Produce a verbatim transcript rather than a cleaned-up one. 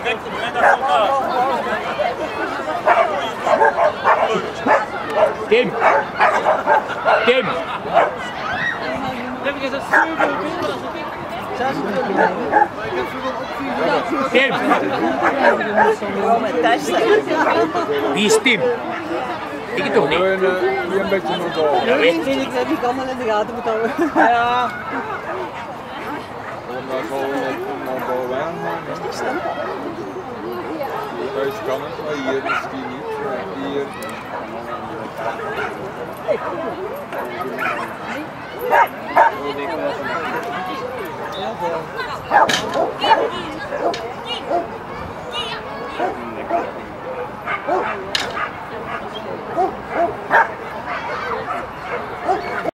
Tim! Tim! Heb ik eens een super beeld als ik. Tim! Wie is Tim? Ik het toch niet? Hier een beetje naar boven. Ja, weet Ik weet niet, ik allemaal in de gaten moet houden. Ja. Om daar gewoon naar bovenaan gaan. Thuis kan het, maar hier misschien niet. Hier. Ja,